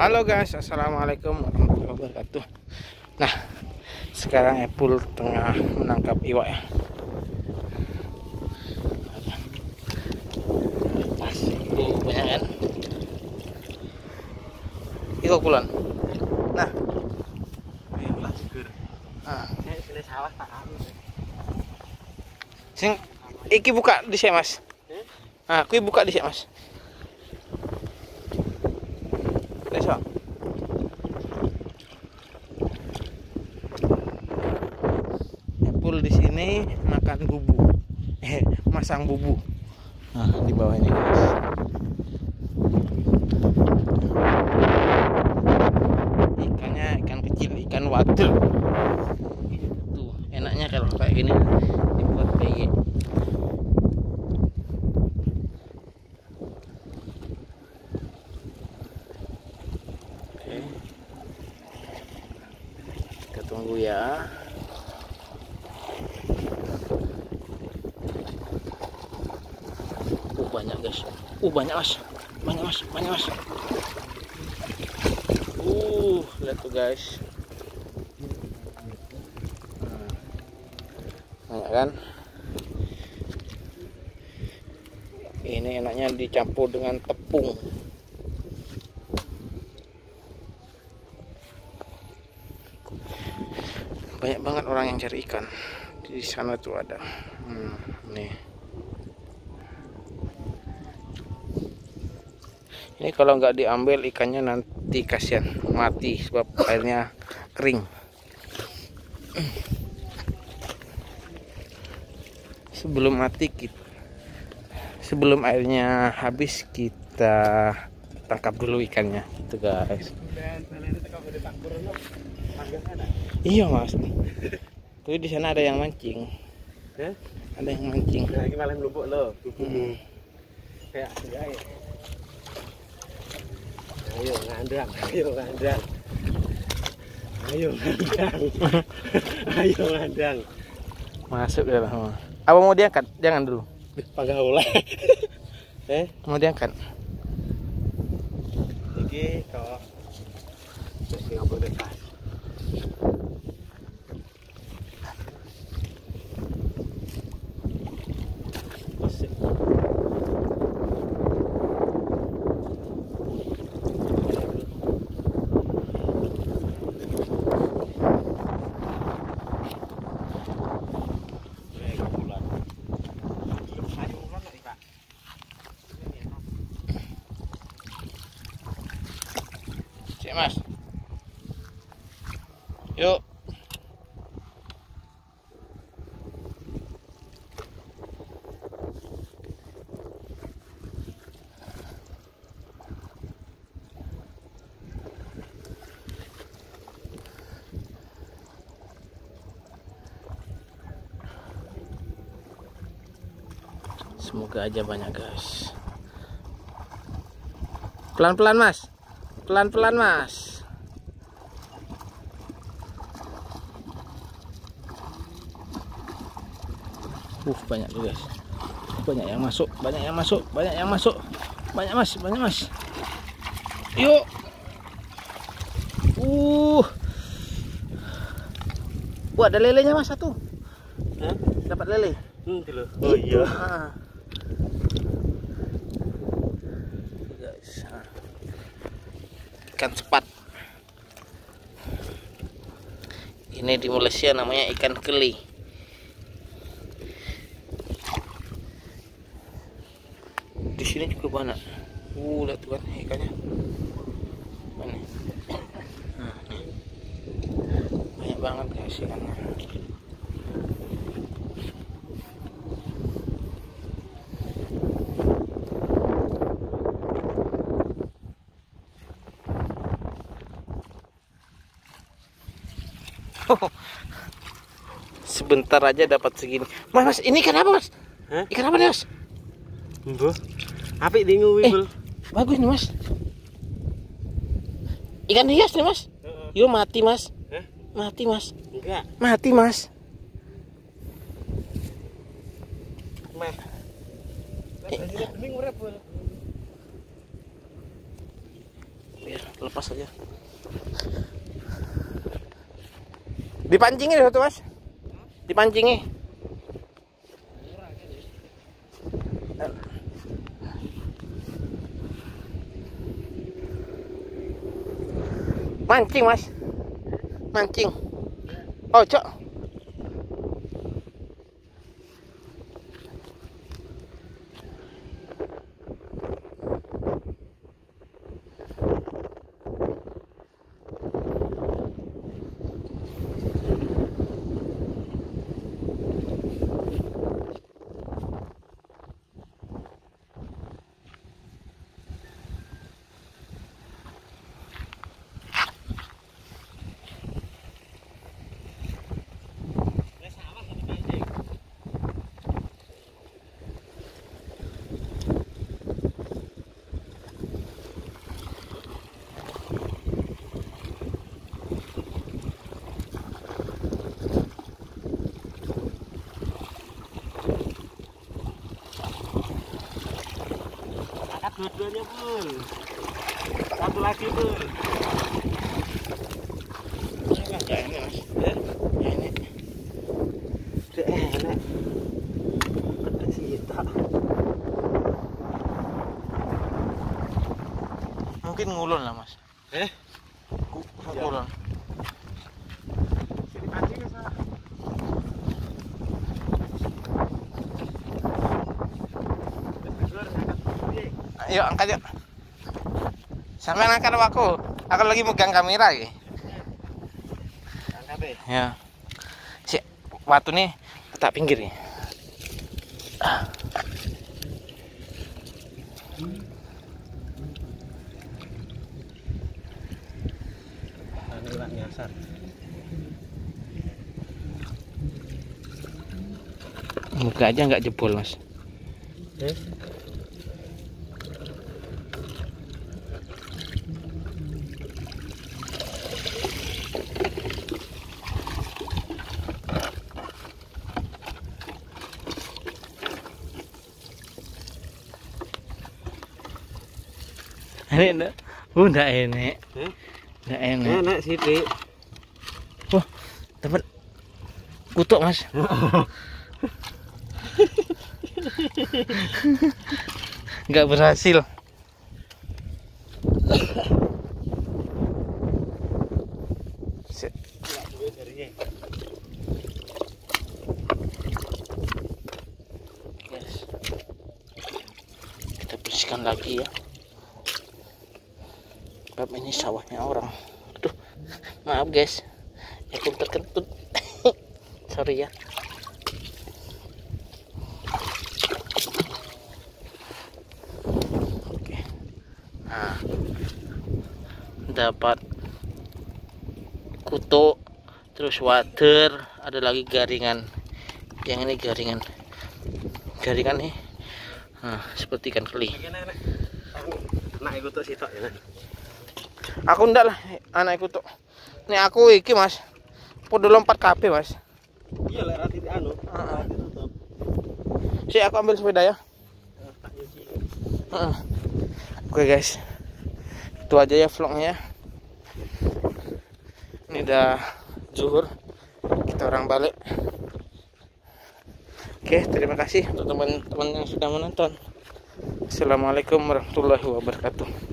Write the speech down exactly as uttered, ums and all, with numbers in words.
Halo guys, assalamualaikum warahmatullahi wabarakatuh. Nah, sekarang Epul tengah menangkap iwak ya. Pas, tuh banyak kan? Iwak pulan. Nah, ah, sing iki buka di sini mas. Ah, aku buka di sini mas. Besok. Epul di sini makan bubu, eh masang bubu. Nah di bawah ini guys. Ikannya ikan kecil, ikan wader. Tuh enaknya kalau kayak gini dibuat kayak gini. Kita tunggu ya. Uh banyak guys. Uh banyak mas. Banyak mas. Banyak mas. Uh lihat tuh guys. Hmm. Banyak kan. Ini enaknya dicampur dengan tepung. Banyak banget orang yang cari ikan di sana tuh ada. Hmm, nih. Ini kalau nggak diambil ikannya nanti kasihan mati sebab airnya kering. Sebelum mati kita, sebelum airnya habis kita tangkap dulu ikannya, itu guys. Iya mas. Tuh di sana ada yang mancing. Eh? Ada yang mancing. Nah, ini malam lumpuk loh. Hmm. Kayak ayo. Ayo ngandang, ayo ngandang. Ayo ngandang. Ayo ngandang. Masuk ya lah. Apa mau diangkat? Jangan dulu. Pagaula. Eh, Mau diangkat. iki kok terus ngapa dekat. Cek mas. Yuk. Semoga aja banyak guys. Pelan-pelan mas. Pelan-pelan mas. Uh banyak tuh guys. Banyak yang masuk. Banyak yang masuk. Banyak yang masuk. Banyak mas. Banyak mas. Yuk. Uh. Wah ada lelenya mas satu. Hah? Dapat lele. Hmm, dulu. Oh iya. Ah. Guys. Ah. Ikan sepat. Ini di Malaysia namanya ikan keli. Di sini juga banyak. Uh, lihat tuh kan ikannya. Mana? Nah, nih. Banyak banget guys ikannya. Sebentar aja dapat segini. Mas, mas, ini ikan apa, Mas? Hah? Ikan apa nih, Mas? Mbah. Apik dingu Eh, wibul. bagus nih, Mas. Ikan hias nih, Mas. Heeh. Yo mati, Mas. Hah? Mati, Mas. Enggak. Mati, Mas. Mas. Lah, bening urip, Bul. Biar lepas aja. Dipancingin satu mas, dipancingin. Mancing mas, mancing. Oh cok. Dua-duanya bul, satu lagi bul. Gak enak mas, ya enak, Gak enak. Ada sita. mungkin ngulon lah mas. Eh? Ngulon. Jadi pancing ya salah. Yuk angkat yuk. Sampai angkat aku. Aku lagi megang kamera ya. Angkat deh. Ya. Si waktu nih letak pinggir ya. Ah. Ini nyasar. Muka aja nggak jebol mas. Eh? Ini enggak, uh, enggak enak, Eh? enggak enak. Enak sih, Dik. Wah, dapat kutuk mas. Nggak berhasil. Set. Yes. Kita bersihkan lagi ya. Bab ini sawahnya orang. Aduh, maaf guys, aku terkentut. Sorry ya. Oke. Nah, dapat kutuk, terus water, ada lagi garingan. Yang ini garingan, garingan nih. Nah, seperti ikan keli. Anak ikut tuh sitok ya. Aku ndak lah, anak kutuk. Nih aku iki mas, podo lompat kabeh mas. Iya lah rati anu. Heeh. Si aku ambil sepeda ya. Heeh. Oke guys, itu aja ya vlognya. Ini udah zuhur, kita orang balik. Oke, terima kasih untuk teman-teman yang sudah menonton. Assalamualaikum warahmatullahi wabarakatuh.